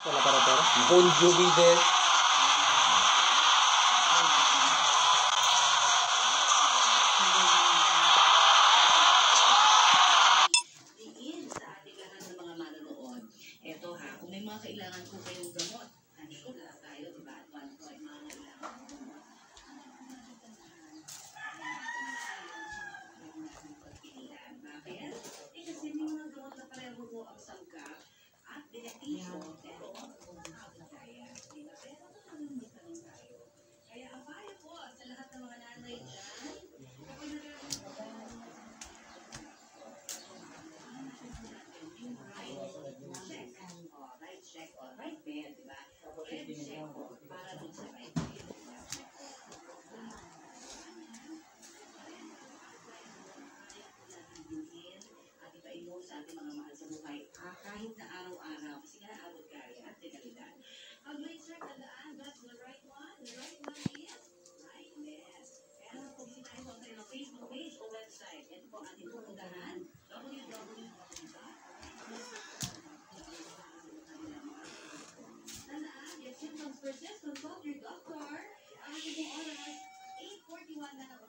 Conjugated. Diin sa ating lahat ng mga manonood. Ito ha, kung may mga kailangan ko kayong gamot, nandito lahat tayo, diba? At one point, mga kailangan ko gamot. Bakit? Kasi may mga gamot na pareho mo ang sangkap at benepisyo. Pero kaya, diba? Pero magtanong tayo. Kaya ang payo po sa lahat ng mga nanay dyan, kapag check or right bed, diba? Head check para dun sa right bed. At ipain mo sa ating mga mahal sa buhay kahit na araw-araw. Kasi nga abot kaya at dekalidad. Pag may check na daan, that's the right one. The right one is rightness. Kaya kung hindi tayo huwag kayo ng Facebook page o website, ito po ating pupuntahan. Persist, consult your doctor. Ang ating oras, 8:41 na